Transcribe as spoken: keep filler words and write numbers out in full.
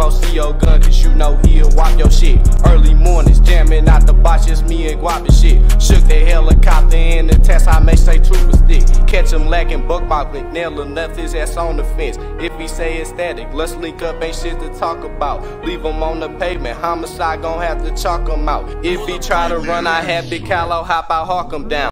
Evo see your gun, cause you know he'll whop your shit. Early mornings, jamming out the box, just me and Guap and shit. Shook the helicopter in the test, I make say trooper stick. Catch him lacking, buck my nail and left his ass on the fence. If he say it's static, let's link up, ain't shit to talk about. Leave him on the pavement, homicide gon' have to chalk him out. If he try to run, I have Big Callow hop out, hawk him down.